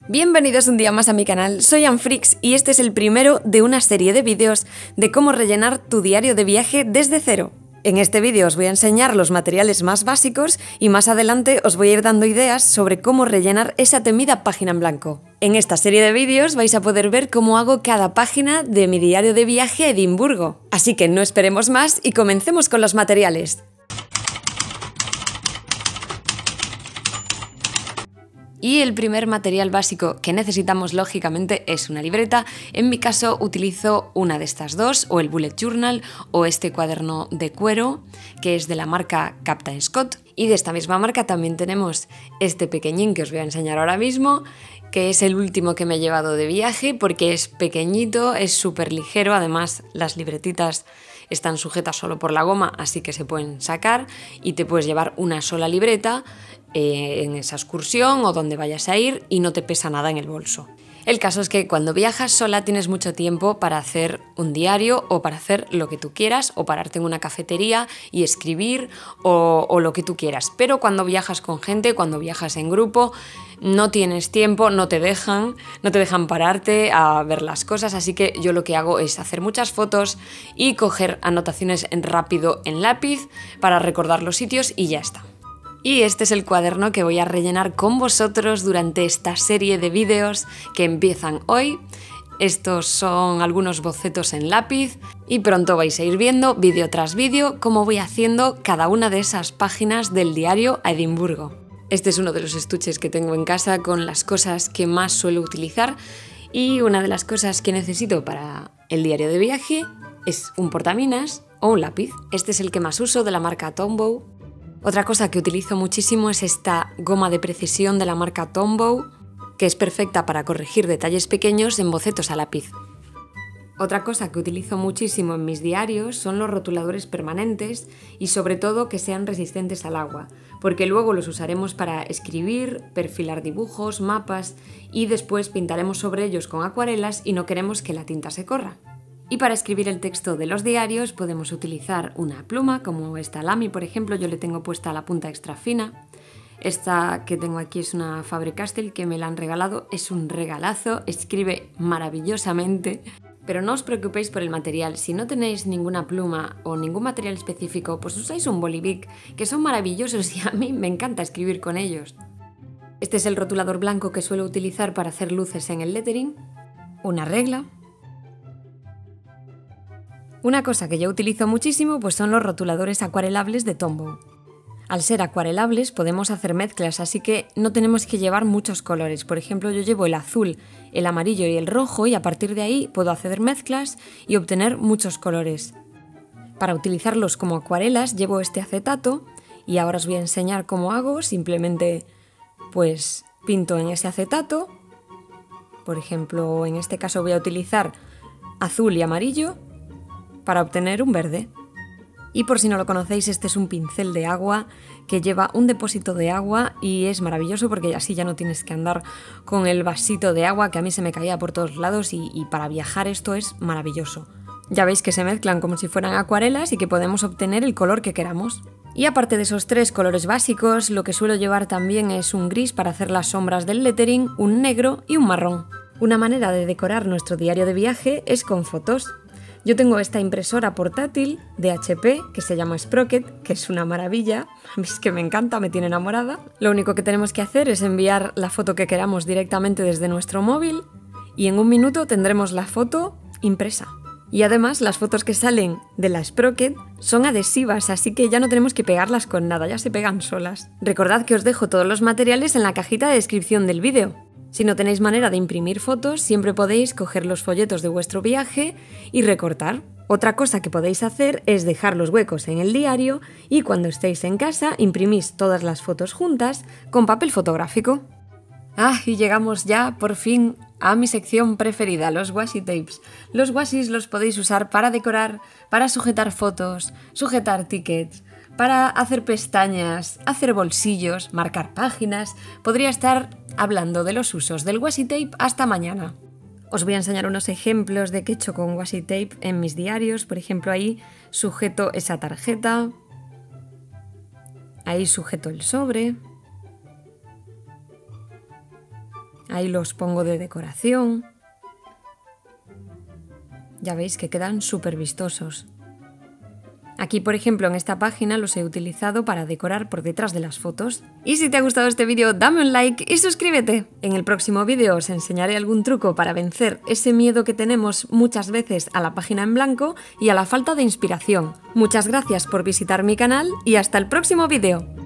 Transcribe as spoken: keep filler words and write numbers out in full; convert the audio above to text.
Bienvenidos un día más a mi canal, soy Anfrix y este es el primero de una serie de vídeos de cómo rellenar tu diario de viaje desde cero. En este vídeo os voy a enseñar los materiales más básicos y más adelante os voy a ir dando ideas sobre cómo rellenar esa temida página en blanco. En esta serie de vídeos vais a poder ver cómo hago cada página de mi diario de viaje a Edimburgo. Así que no esperemos más y comencemos con los materiales. Y el primer material básico que necesitamos lógicamente es una libreta. En mi caso utilizo una de estas dos, o el Bullet Journal o este cuaderno de cuero que es de la marca Captain Scott. Y de esta misma marca también tenemos este pequeñín que os voy a enseñar ahora mismo, que es el último que me he llevado de viaje porque es pequeñito, es súper ligero, además las libretitas están sujetas solo por la goma, así que se pueden sacar y te puedes llevar una sola libreta eh, en esa excursión o donde vayas a ir y no te pesa nada en el bolso. El caso es que cuando viajas sola tienes mucho tiempo para hacer un diario o para hacer lo que tú quieras o pararte en una cafetería y escribir o, o lo que tú quieras. Pero cuando viajas con gente, cuando viajas en grupo, no tienes tiempo, no te dejan, no te dejan pararte a ver las cosas, así que yo lo que hago es hacer muchas fotos y coger anotaciones en rápido en lápiz para recordar los sitios y ya está. Y este es el cuaderno que voy a rellenar con vosotros durante esta serie de vídeos que empiezan hoy. Estos son algunos bocetos en lápiz y pronto vais a ir viendo vídeo tras vídeo cómo voy haciendo cada una de esas páginas del diario a Edimburgo. Este es uno de los estuches que tengo en casa con las cosas que más suelo utilizar y una de las cosas que necesito para el diario de viaje es un portaminas o un lápiz. Este es el que más uso, de la marca Tombow. Otra cosa que utilizo muchísimo es esta goma de precisión de la marca Tombow, que es perfecta para corregir detalles pequeños en bocetos a lápiz. Otra cosa que utilizo muchísimo en mis diarios son los rotuladores permanentes y sobre todo que sean resistentes al agua, porque luego los usaremos para escribir, perfilar dibujos, mapas y después pintaremos sobre ellos con acuarelas y no queremos que la tinta se corra. Y para escribir el texto de los diarios podemos utilizar una pluma, como esta Lamy, por ejemplo, yo le tengo puesta la punta extra fina. Esta que tengo aquí es una Faber-Castell que me la han regalado, es un regalazo, escribe maravillosamente. Pero no os preocupéis por el material, si no tenéis ninguna pluma o ningún material específico, pues usáis un Bolivic, que son maravillosos y a mí me encanta escribir con ellos. Este es el rotulador blanco que suelo utilizar para hacer luces en el lettering, una regla. Una cosa que yo utilizo muchísimo pues son los rotuladores acuarelables de Tombow. Al ser acuarelables podemos hacer mezclas, así que no tenemos que llevar muchos colores. Por ejemplo, yo llevo el azul, el amarillo y el rojo y a partir de ahí puedo hacer mezclas y obtener muchos colores. Para utilizarlos como acuarelas llevo este acetato y ahora os voy a enseñar cómo hago. Simplemente pues pinto en ese acetato. Por ejemplo, en este caso voy a utilizar azul y amarillo para obtener un verde. Y por si no lo conocéis, este es un pincel de agua que lleva un depósito de agua y es maravilloso porque así ya no tienes que andar con el vasito de agua que a mí se me caía por todos lados y, y para viajar esto es maravilloso. Ya veis que se mezclan como si fueran acuarelas y que podemos obtener el color que queramos. Y aparte de esos tres colores básicos, lo que suelo llevar también es un gris para hacer las sombras del lettering, un negro y un marrón. Una manera de decorar nuestro diario de viaje es con fotos. Yo tengo esta impresora portátil de H P que se llama Sprocket, que es una maravilla, a mí es que me encanta, me tiene enamorada. Lo único que tenemos que hacer es enviar la foto que queramos directamente desde nuestro móvil y en un minuto tendremos la foto impresa. Y además las fotos que salen de la Sprocket son adhesivas, así que ya no tenemos que pegarlas con nada, ya se pegan solas. Recordad que os dejo todos los materiales en la cajita de descripción del vídeo. Si no tenéis manera de imprimir fotos, siempre podéis coger los folletos de vuestro viaje y recortar. Otra cosa que podéis hacer es dejar los huecos en el diario y cuando estéis en casa imprimís todas las fotos juntas con papel fotográfico. Ah, y llegamos ya por fin a mi sección preferida, los washi tapes. Los washis los podéis usar para decorar, para sujetar fotos, sujetar tickets, para hacer pestañas, hacer bolsillos, marcar páginas. Podría estar hablando de los usos del washi tape hasta mañana. Os voy a enseñar unos ejemplos de qué he hecho con washi tape en mis diarios. Por ejemplo, ahí sujeto esa tarjeta, ahí sujeto el sobre, Ahí los pongo de decoración. Ya veis que quedan súper vistosos. Aquí, por ejemplo, en esta página los he utilizado para decorar por detrás de las fotos. Y si te ha gustado este vídeo, dame un like y suscríbete. En el próximo vídeo os enseñaré algún truco para vencer ese miedo que tenemos muchas veces a la página en blanco y a la falta de inspiración. Muchas gracias por visitar mi canal y hasta el próximo vídeo.